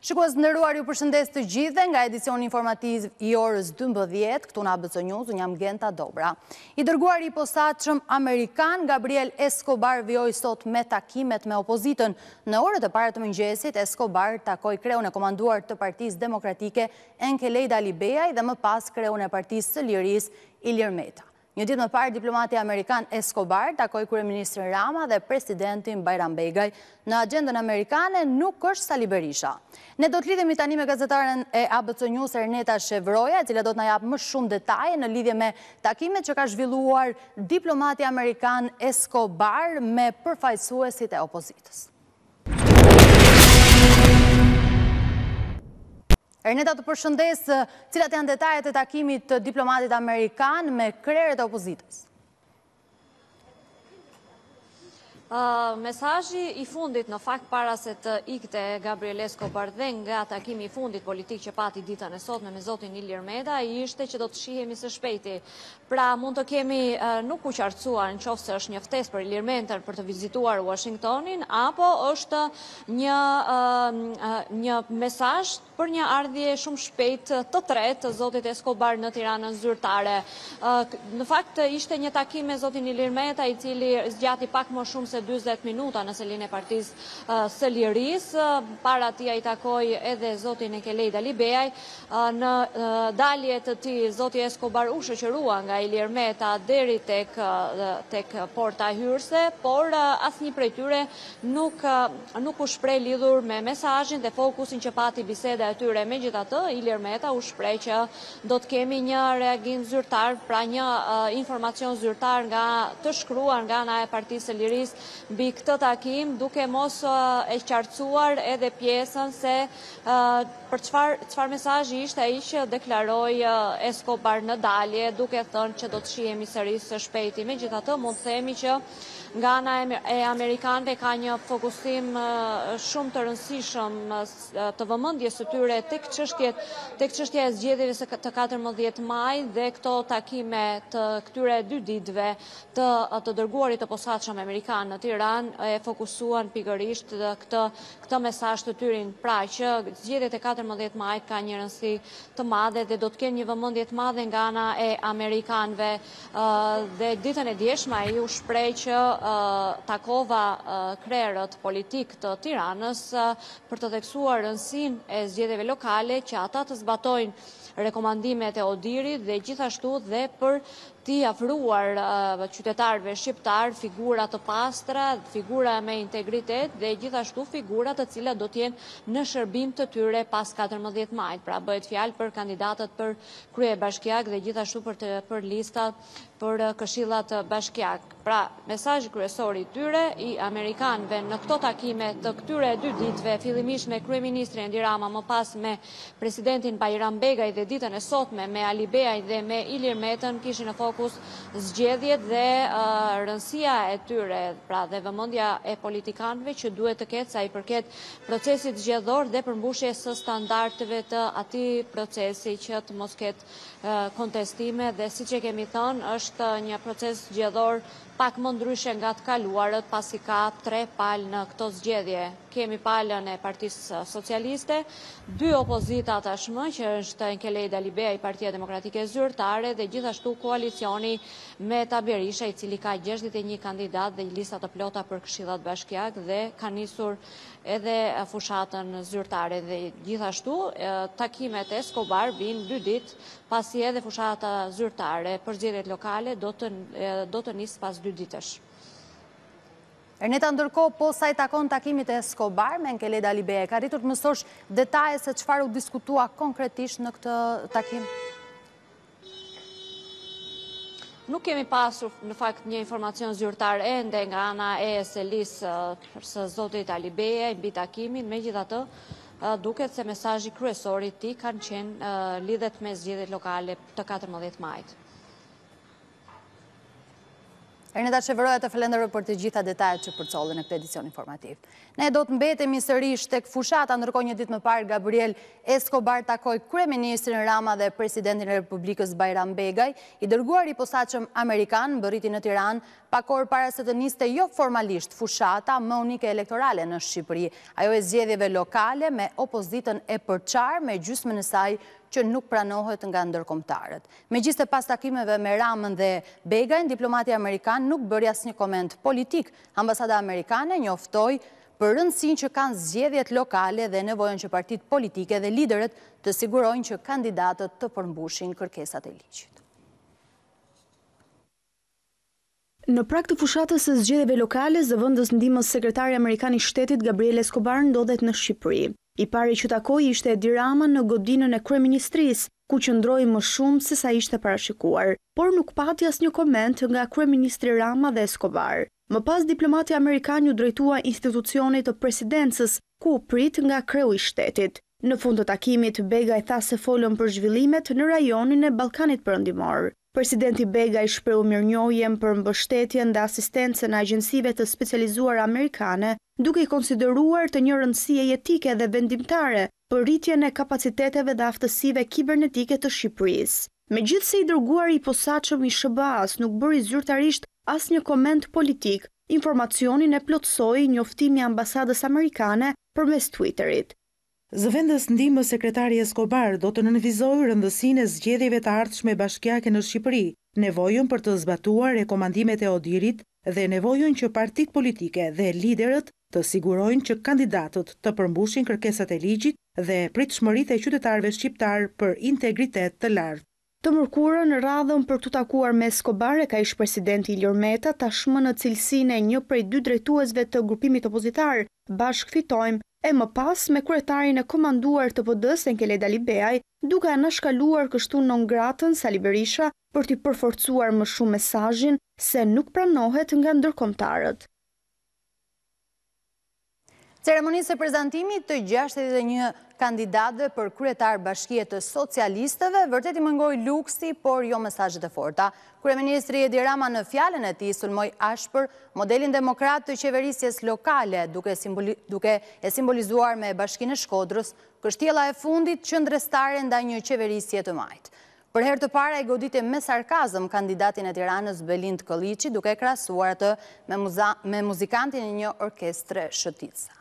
Shikues të nderuar, ju përshëndes të gjithë nga edicioni informativ i orës 12 këtu në ABC News. Unë jam Genta Dobra. I dërguari i posaçëm amerikan Gabriel Escobar vijoi sot me takimet me opozitën. Në orët e para të mëngjesit, Escobar takoi kreun e komanduar të Partisë Demokratike Enkeleda Libeaj dhe më pas kreun e Partisë së Lirisë Ilir Meta. Një ditë më parë, diplomati amerikan Escobar takoi kryeministrin Rama dhe presidentin Bajram Begaj. Në agendën amerikane nuk është Sali Berisha. Ne do të lidhemi tani me gazetaren e ABC News Erneta Shevroja, e cila do të na jap më shumë detaje në lidhje me takimet që ka zhvilluar diplomati amerikan Escobar me përfaqësuesit e opozitës. Erneta, të përshëndes, cilat janë detajet e takimit të diplomatit amerikan me krerët e opozitës? Mesazhi i fundit në fakt para se të ikte Gabriel Escobar dhe nga takimi i fundit politik që pati ditën e sotme me zotin Ilir Meta ishte që do të shihemi së shpejti. Pra mund të kemi nuk u qartësuar nëse është një ftesë për Ilir Metën për të vizituar Washingtonin apo është një mesazh për një ardhje shumë shpejt të tretë të zotit Escobar në Tiranën zyrtare. Në fakt ishte një takim me zotin Ilir Meta i cili zgjati pak më shumë se 40 minuta në selin e Partisë së Lirisë. Para tij ai takoi edhe zotin Enkeleda Libeaj. Në dalje të tij zoti Escobar u shoqërua nga Ilir Meta deri tek porta hyrëse, por asnjë prej tyre nuk u shpreh lidhur me mesazhin dhe fokusin që pati biseda e tyre. Megjithatë, Ilir Meta u shpreh që do të kemi një reagim zyrtar, pra një informacion zyrtar të shkruar nga ana e Partisë së Lirisë mbi këtë takim, duke mos e qartësuar edhe pjesën se për çfarë mesazhi ishte ai që deklaroi Escobar në dalje, duke thënë që do të shihemi sërish së shpejti. Megjithatë, mund të themi që nga ana e amerikanëve ka një fokusim shumë të rëndësishëm të vëmendjes së tyre tek çështja e zgjedhjeve së të 14 maj dhe këto takime të këtyre 2 ditëve të dërguarit të posaçëm amerikan në Tiranë e fokusuan pikërisht këtë mesazh të tyre, pra që zgjedhjet e 14 majit ka një rëndësi të madhe dhe do të kenë një vëmendje të madhe nga ana e amerikanëve. Dhe ditën e djeshme ai u shpreh që takova krerët politik të Tiranës për të theksuar rëndësinë e zgjedhjeve lokale, që ata të zbatojnë rekomandimet e Odirit dhe gjithashtu dhe për t'i afruar qytetarëve shqiptar figura të pastra, figura me integritet dhe gjithashtu figura të cilat do t'jenë në shërbim të tyre pas 14 majit. Pra bëhet fjalë për kandidatët për kryebashkiak dhe gjithashtu për listat për këshillat bashkiak. Pra, mesazhi kryesor i tyre i amerikanëve në këto takime të këtyre 2 ditëve, fillimisht me kryeministrin Edi Rama, më pas me presidentin Bajram Begaj dhe ditën e sotme me Ali Beaj dhe me Ilir Metën, kishin në fokus zgjedhjet dhe rëndësia e tyre, pra dhe vëmendja e politikanëve që duhet të ketë sa i përket procesit zgjedhor dhe përmbushjes së standardeve të atij procesi që të mos ketë kontestime dhe siç e kemi thënë është një proces zgjedhor pak më ndryshe nga të kaluarët, pasi ka 3 palë në këto zgjedhje. Kemi palën e Partisë Socialiste, 2 opozita tashmë, që është Enkeleda Libeaj, Partia Demokratike Zyrtare dhe gjithashtu koalicioni Meta Berisha, i cili ka 61 kandidat dhe lista të plota për këshillat bashkiak dhe ka nisur edhe fushatën zyrtare. Dhe gjithashtu takimet e Escobar vijnë 2 ditë pasi edhe fushata zyrtare për zgjedhjet lokale do të nisë pas 2 ditësh. Erneta, ndërkohë, po sa i takon takimit e Escobar me Enkeleda Libeaj, ka arritur të mësosh detaje se çfarë u diskutua konkretisht në këtë takim? Nuk kemi pasur në fakt një informacion zyrtar ende nga ana e SL-së së zotit Ali Beaj mbi takimin, megjithatë duket se mesazhi kryesor i tij kanë qenë lidhet me zgjedhjet lokale të 14 majit. Ernita Çeveroja, të falenderoj për të gjitha detajet që përcollën në këtë edicion informativ. Ne do të mbetemi sërish tek fushata, ndërkohë një ditë më parë Gabriel Escobar takoi kryeministrin Rama dhe presidentin e Republikës Bajram Begaj. I dërguari i posaçëm amerikan mbërriti në Tiranë pak orë para se të niste jo formalisht fushata më unike elektorale në Shqipëri, ajo e zgjedhjeve lokale me opozitën e përçarë me gjysmën e saj që nuk pranohet nga ndërkombëtarët. Megjithëse pas takimeve me Ramën dhe Begajn, diplomati amerikan nuk bëri asnjë koment politik. Ambasada amerikane njoftoi për rëndësinë që kanë zgjedhjet lokale dhe nevojën që partitë politike dhe liderët të sigurojnë që kandidatët të përmbushin kërkesat e ligjit. Në prag të fushatës së zgjedhjeve lokale, zëvendës ndihmës sekretari amerikan i shtetit Gabriel Escobar ndodhet në Shqipëri. I pari që takoi ishte Edi Rama në godinën e kryeministrisë, ku qëndroi më shumë se sa ishte parashikuar, por nuk pati asnjë koment nga kryeministri Rama dhe Escobar. Më pas diplomati amerikan u drejtua institucionit të presidencës, ku u prit nga kreu i shtetit. Në fund të takimit, Begaj tha se folën për zhvillimet në rajonin e Ballkanit Perëndimor. Presidenti Begaj shprehu mirënjohjen për mbështetjen dhe asistencën e agjencive të specializuara amerikane, duke i konsideruar të një rëndësie jetike dhe vendimtare për rritjen e kapaciteteve dhe aftësive kibernetike të Shqipërisë. Megjithse i dërguari i posaçëm i SBA-s nuk bëri zyrtarisht asnjë koment politik, informacionin e plotësoi njoftimi i ambasadës amerikane përmes Twitterit. Zëvendës ndihmës sekretari Escobar do të nënvizojë rëndësinë e zgjedhjeve të ardhshme bashkiake në Shqipëri, nevojën për të zbatuar rekomandimet e ODIHR-it dhe nevojën që partitë politike dhe liderët të sigurojnë që kandidatët të përmbushin kërkesat e ligjit dhe pritshmëritë e qytetarëve shqiptar për integritet të lartë. Të mërkurën radhën për të takuar me Escobar e ka ish presidenti Ilir Meta, tashmë në cilësinë e një prej 2 drejtuesve të grupimit opozitar, Bashkë Fitojmë, e më pas me kryetarin e komanduar të PD-s Enkele Dalibeaj, duke anashkaluar kështu non gratën Sali Berisha për t'i përforcuar më shumë mesazhin se nuk pranohet nga ndërkombëtarët. Ceremonisë së prezantimit të 61 kandidatëve për kryetar bashkie të socialistëve vërtet i mëngoi luksi, por jo mesazhet e forta. Kryeministri Edi Rama në fjalën e tij sulmoi ashpër modelin demokrat të qeverisjes lokale, duke e simbolizuar me Bashkinë e Shkodrës, kështjella e fundit qendrestare ndaj një qeverisje të majtë. Për herë të parë ai goditi me sarkazëm kandidatin e Tiranës Belind Kolliçi, duke krahasuar atë me muzikantin e një orkestre shëtitëse.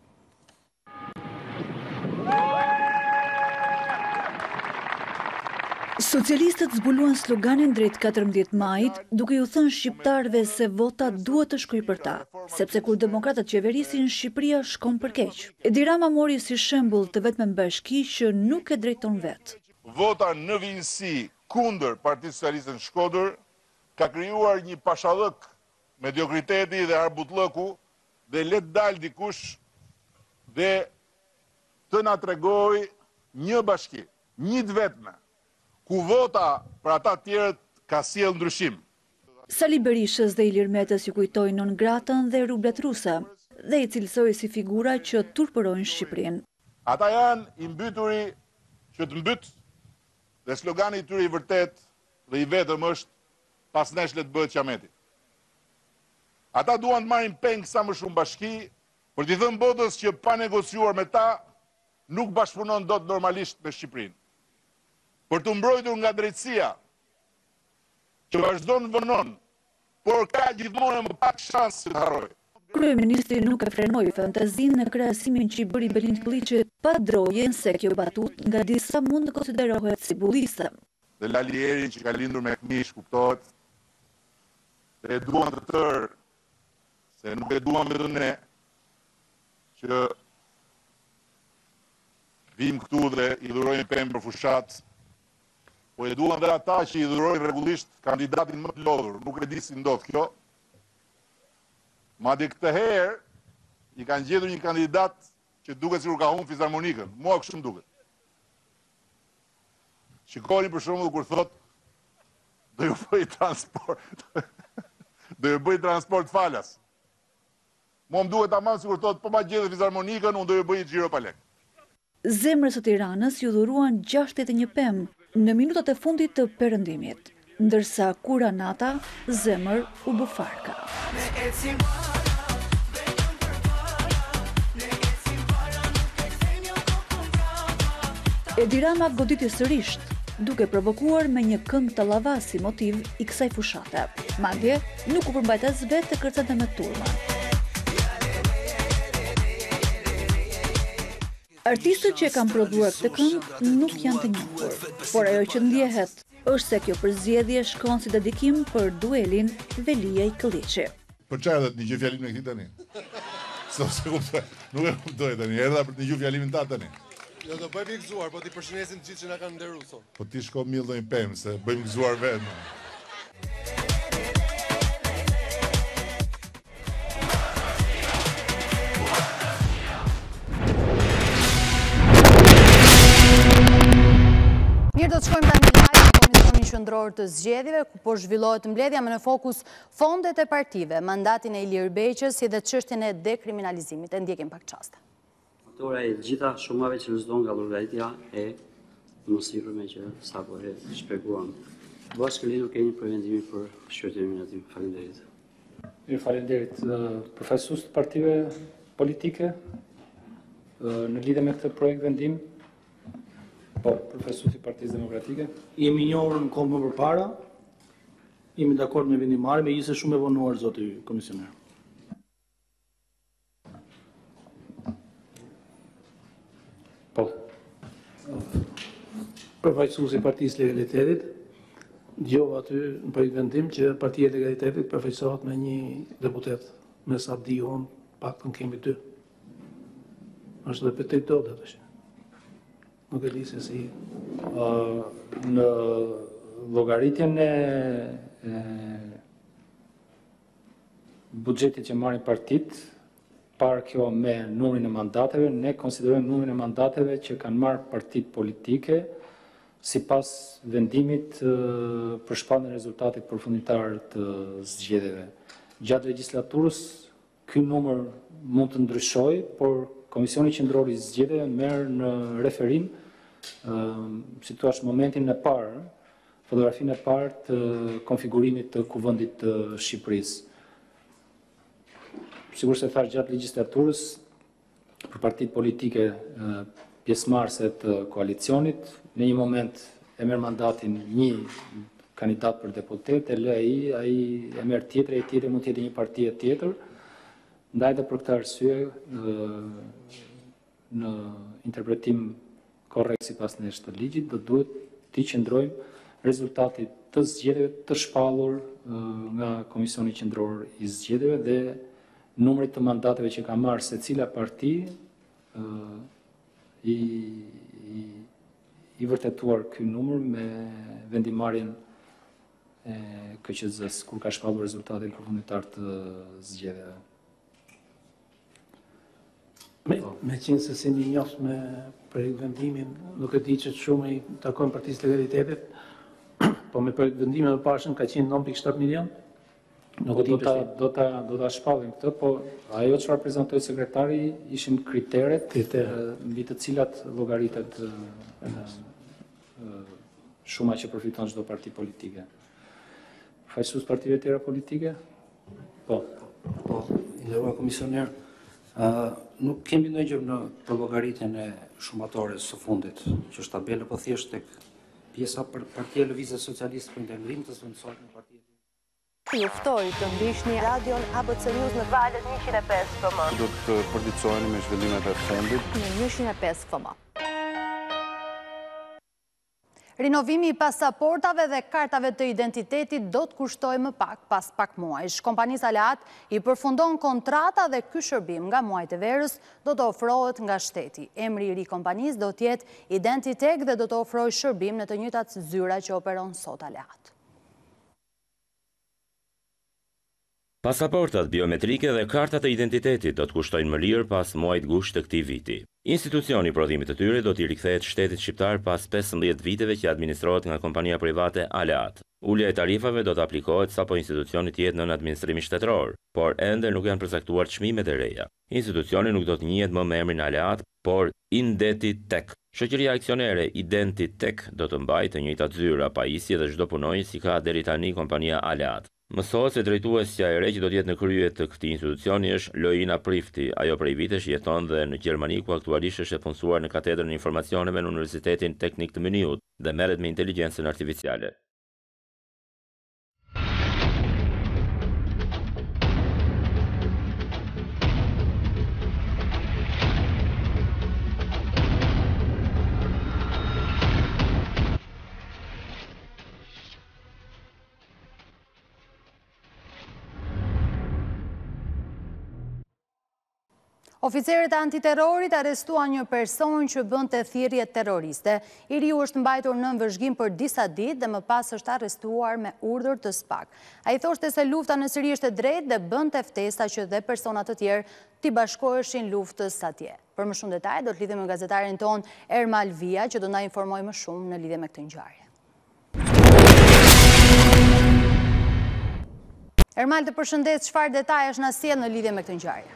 Socialistët zbuluan sloganin drejt 14 majit, duke ju thënë shqiptarëve se vota duhet të shkojë për ta, sepse kur demokratët qeverisin, Shqipëria shkon për keq. Edi Rama mori si shembull të vetmen bashki që nuk e drejton vetë. Vota në vinjësi kundër Partisë Socialiste në Shkodër ka krijuar një pashallëk mediokriteti dhe arbutlëku dhe let dal dikush dhe të na tregoj një bashki, një të vetme, ku vota për ata tjerët ka sjell ndryshim. Sali Berishës dhe Ilir Metës ju kujtojnë non gratën dhe rublet ruse dhe i cilësoi si figura që turpërojnë Shqipërinë. Ata janë i mbyturi që të mbyt dhe slogani i tyre i vërtet dhe i vetëm është pas nesh le të bëhet qameti. Ata duan të marrin peng sa më shumë bashki për t'i thënë botës që pa negociuar me ta nuk bashkëpunon dot normalisht me Shqipërinë. Për të mbrojtur nga drejtësia që vazhdon vënon, por ka gjithmonë më pak shans që të harrojë. Kryeministri nuk e frenoi fantazinë në krahasimin që i bëri Belind Kolliçi pa drojen se kjo batutë nga disa mund të konsiderohet si bulliste. Dhe Lalierin që ka lindur me fëmijë, kuptohet, dhe e duan të tërë, se nuk e duan vetëm ne, që vim këtu dhe i dhurojnë pemë për fushat, po e duan dhe ata që i dhurojnë rregullisht kandidatin më të lodhur, nuk e di si ndodh kjo. Madje këtë herë i kanë gjetur një kandidat që duket sikur ka humbur fizharmonikën. Mua kështu më duket. Shikoni për shembull kur thot do ju bëj transport. Do ju bëj transport falas. Mua më duhet tamam sikur thot po ma gjetë fizharmonikën, unë do ju bëj xhiro pa lek. Zemrës së Tiranës ju dhuruan 61 pemë në minutat e fundit të perëndimit. ndërsa Kura Nata, zemër u bë farka. Edi Rama goditi sërish, duke provokuar me një këngë të lava si motiv i kësaj fushate. Madje, nuk u përmbajt as vetë të kërcente me turma. Artistët që e kanë prodhuar këtë këngë nuk janë të njohur, por ajo që ndjehet është se kjo përzgjedhje shkon si dedikim për duelin Veliaj-Këlliçi. Për çfarë do të dëgjoj fjalimin e këtij tani? Se kuptoj, nuk e kuptoj tani, erdha për të dëgjuar fjalimin ta tani. Jo do bëjmë i gëzuar, po ti përshëndesim të gjithë që na kanë nderuar sot. Po ti shko mill ndonjë pemë se bëjmë gëzuar vetë. Mirë, do të shkojmë tani live në Komisionin Qendror të Zgjedhjeve, ku po zhvillohet mbledhja me në fokus fondet e partive, mandatin e Ilir Beqës si dhe çështjen e dekriminalizimit. E ndjekim pak çaste. Faktora e gjitha shumave që rezulton nga llogaritja e mosirshme që sapo e shpjeguam. Bashkëli nuk keni prevendimi për shqyrtimin e tij. Faleminderit. Mirë, faleminderit përfaqësues të partive politike në lidhje me këtë projekt vendim. Po, përfaqësuesi i Partisë Demokratike. Jemi njohur në kohë më përpara. Jemi dakord me vendimarrjen, megjithëse shumë e vonuar zoti komisioner. Po. Përfaqësuesi i Partisë Legalitetit, dëgjova aty në projekt vendim që Partia e Legalitetit përfaqësohet me një deputet, me sa diun, paktën kemi 2. Është dhe petit do të tash. Nuk e di se si. Në llogaritjen e buxhetit që marrin partit, parë kjo me numrin e mandateve, ne konsiderojmë numrin e mandateve që kanë marrë partit politike sipas vendimit për shpalljen e rezultatit përfunditar të zgjedhjeve. Gjatë legjislaturës ky numër mund të ndryshojë, por Komisioni Qendror i Zgjedhjeve merr në referim si thua momentin e parë, fotografinë e parë të konfigurimit të kuvendit të Shqipërisë. Sigurisht se thash gjatë legjislaturës për partitë politike pjesëmarrëse të koalicionit, në një moment e merr mandatin një kandidat për deputet, e lë ai e merr tjetër, e tjetër mund të jetë një parti tjetër. Ndaj dhe për këtë arsye, në interpretim korrekt sipas nesh të ligjit, do duhet të qëndrojmë rezultatit të zgjedhjeve të shpallur nga Komisioni Qendror i Zgjedhjeve dhe numrit të mandateve që ka marrë secila parti i vërtetuar ky numër me vendimarrjen e KQZ-s kur ka shpallur rezultatin përfunditar të zgjedhjeve. Me qenë se si një njoft me projekt vendimin, nuk e di që shumë i takojnë Partisë Legalitetit, po me projekt vendimin më parshëm ka qenë 9.7 milion. Nuk e di do ta shpallim këtë, po ajo çfarë prezantoi sekretari ishin kriteret mbi të cilat llogaritet shuma që përfiton çdo parti politike. Faqësues partive tjera politike? Po, nderuar komisioner, nuk kemi ndonjë gjë në llogaritjen e shumatores së fundit, që është tabela, po thjesht tek pjesa për Partia e Lëvizjes Socialiste për integrim të zvendësohet në partitë. Ju ftoj të ndiqni radion ABC News në valët 105 FM. Do të përditësoheni me zhvillimet e fundit në 105 FM. Rinovimi i pasaportave dhe kartave të identitetit do të kushtojë më pak pas pak muajsh. Kompanisë Aleat i përfundon kontrata dhe ky shërbim nga muajt e verës do të ofrohet nga shteti. Emri i ri kompanisë do të jetë Identitek dhe do të ofrojë shërbim në të njëjtat zyra që operon sot Aleat. Pasaportat biometrike dhe kartat e identitetit do të kushtojnë më lirë pas muajit gusht të këtij viti. Institucioni i prodhimit të tyre do t'i rikthehet shtetit shqiptar pas 15 viteve që administrohet nga kompania private Aleat. Ulja e tarifave do të aplikohet sapo institucioni të jetë nën administrim shtetëror, por ende nuk janë përcaktuar çmimet e reja. Institucioni nuk do të njihet më me emrin Aleat, por Identitek. Shoqëria aksionere Identitek do të mbajë të njëjtat zyra, pajisje dhe çdo punonjës si ka deri tani kompania Aleat. Mësohet se drejtuesja e re që do të jetë në krye të këtij institucioni është Lojina Prifti. Ajo prej vitesh jeton dhe në Gjermani, ku aktualisht është e punësuar në katedrën e informacioneve në Universitetin Teknik të Miniut dhe merret me inteligjencën artificiale. Oficerët antiterrorit arrestuan një person që bënte thirrje terroriste. I riu është mbajtur në vëzhgim për disa ditë dhe më pas është arrestuar me urdhër të SPAK. Ai thoshte se lufta në Siri është e drejtë dhe bënte ftesa që dhe persona të tjerë t'i bashkoheshin luftës atje. Për më shumë detaj do të lidhem me gazetarin ton Ermal Via, që do na informojë më shumë në lidhje me këtë ngjarje. Ermal, të përshëndes, çfarë detajesh na sjell në lidhje me këtë ngjarje?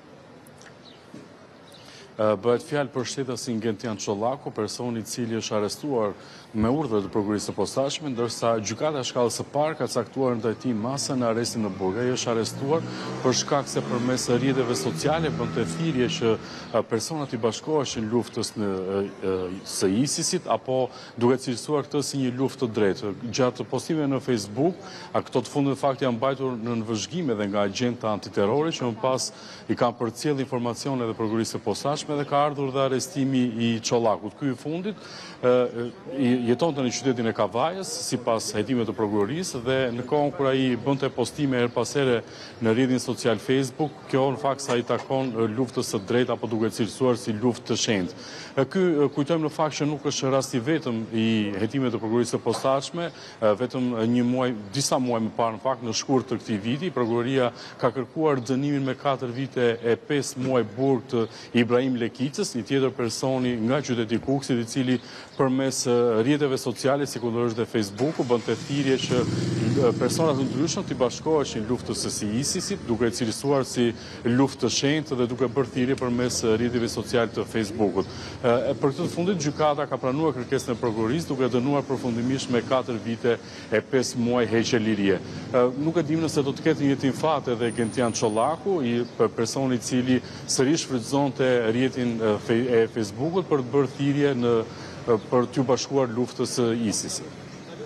Bëhet fjalë për shtetasin Gentian Çollaku, personi i cili është arrestuar me urdhër të prokurisë së posaçme, ndërsa gjykata e shkallës së parë ka caktuar ndaj tij masën në arrestin në Burg. Ai është arrestuar për shkak se përmes rrjeteve sociale bënte thirrje që personat i bashkoheshin luftës së ISIS-it, apo duke cilësuar këtë si një luftë të drejtë. Gjatë postimeve në Facebook, këto të fundit fakt janë mbajtur në vëzhgim edhe nga agjenta antiterrori, që më pas i kanë përcjell informacione edhe prokurisë së posaçme dhe ka ardhur dhe arrestimi i Çollakut. Ky i fundit jetonte në qytetin e Kavajës, sipas hetimeve të prokurorisë, dhe në kohën kur ai bënte postime her pas here në rrjetin social Facebook, kjo në fakt sa i takon luftës së drejtë apo duke cilësuar si luftë të shenjtë. Ky kujtojmë në fakt që nuk është rasti vetëm i hetimeve të prokurorisë së posaçme, vetëm disa muaj më parë në fakt në shkurt të këtij viti, prokuroria ka kërkuar dënimin me 4 vite e 5 muaj burg të Ibrahim Lekicës, një tjetër personi nga qyteti Kukësit, i cili përmes rrjeteve sociale, sikurësisht dhe Facebooku, bënte thirrje që persona të ndryshëm t'i bashkoheshin luftës së ISIS-it, duke e cilësuar si luftë të shenjtë dhe duke bërë thirrje përmes rrjeteve sociale të Facebookut. Për këtë të fundit, gjykata ka pranuar kërkesën e prokurorisë, duke dënuar përfundimisht me 4 vite e 5 muaj heqje lirie. Nuk e dim nëse do të ketë një jetim fat edhe Gentian Çollaku, personi i cili sërish shfrytëzonte rrjetin e Facebookut për të bërë thirrje për t'u bashkuar luftës së ISIS-it.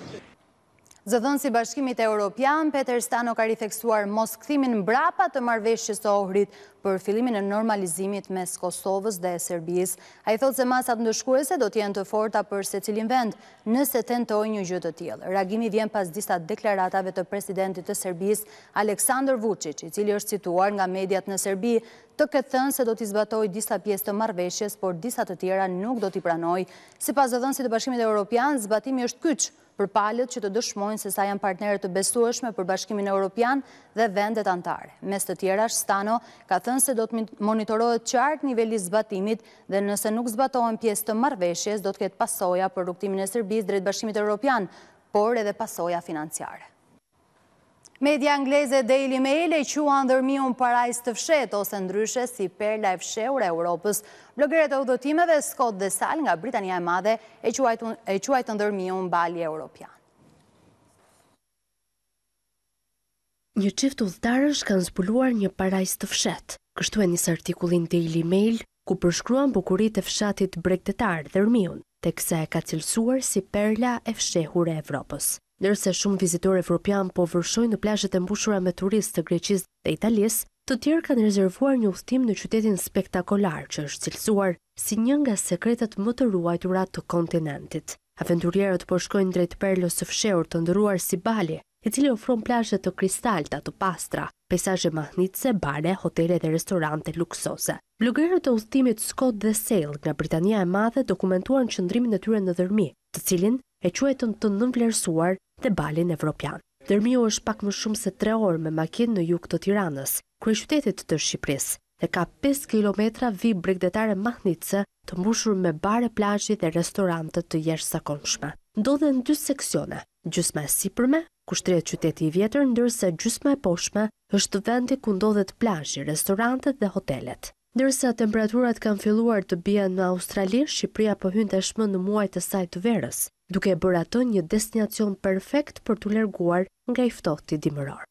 Zëdhënësi i Bashkimit Evropian, Peter Stano, ka ritheksuar moskthimin mbrapa të marrëveshjes së Ohrit për fillimin e normalizimit mes Kosovës dhe Serbisë. Ai thotë se masat ndëshkuese do të jenë të forta për secilin vend nëse tentojë një gjë të tillë. Reagimi vjen pas disa deklaratave të presidentit të Serbisë, Aleksandar Vučić, i cili është cituar nga mediat në Serbi, të ketë thënë se do t'i zbatojë disa pjesë të marrëveshjes, por disa të tjera nuk do t'i pranojë. Sipas zëdhënësit të Bashkimit Evropian, zbatimi është kyç për palët që të dëshmojnë se sa janë partnerët të besueshme për Bashkimin Evropian dhe vendet anëtare. Mes të tjerash, Stano ka thënë se do të monitorohet qartë niveli zbatimit dhe nëse nuk zbatohen pjesë të marrëveshjes, do të ketë pasoja për rrugtimin e Serbisë drejt Bashkimit Evropian, por edhe pasoja financiare. Media angleze Daily Mail e quan ndërmiun parajs të fshet, ose ndryshe si perla e fshehur e Europës. Blogeret e udhëtimeve Scott dhe Sal nga Britania e Madhe e quajtën ndërmiun bali europian. Një çift udhëtarësh kanë zbuluar një parajs të fshet. Kështu e nis artikullin Daily Mail, ku përshkruan bukuritë e fshatit bregdetar Dërmiun, teksa e ka cilësuar si perla e fshehur e Evropës. Ndërsa shumë vizitorë evropian po vërshojnë në plazhet e mbushura me turistë të Greqisë dhe Italisë, të tjerë kanë rezervuar një udhëtim në qytetin spektakolar që është cilësuar si një nga sekretet më të ruajtura të kontinentit. Aventurierët po shkojnë drejt perlës së fshehur të ndëruar si Bali, i cili ofron plazhe të kristalta të pastra, peizazhe mahnitse, bare, hotele dhe restorante luksoze. Blogerët e udhëtimit Scott dhe Sale nga Britania e Madhe dokumentuan qëndrimin e tyre në dërmi, të cilin e quajtën të nënvlerësuar dhe balin evropian. Dërmiu është pak më shumë se 3 orë me makinë në jug të Tiranës, kryeqytetit të Shqipërisë, dhe ka 5 kilometra vi bregdetare mahnitse të mbushur me bare, plazhi dhe restorante të jashtëzakonshme. Ndodhen 2 seksione, gjysma e sipërme, ku shtrihet qyteti i vjetër, ndërsa gjysma e poshtme është vendi ku ndodhet plazhi, restorantet dhe hotelet. Ndërsa temperaturat kanë filluar të bien në Australi, Shqipëria po hyn tashmë në muajt e saj të verës, duke bërë atë një destinacion perfekt për t'u larguar nga i ftohti dimëror.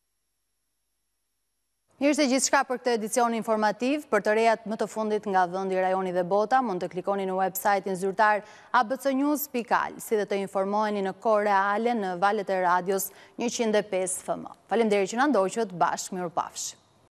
Ishte gjithçka për këtë edicion informativ. Për të rejat më të fundit nga vendi, rajoni dhe bota, mund të klikoni në website-in zyrtar abcnews.al, si dhe të informoheni në kohë reale në valët e radios 105 FM. Faleminderit që na ndoqët, bashkë mirupafshi.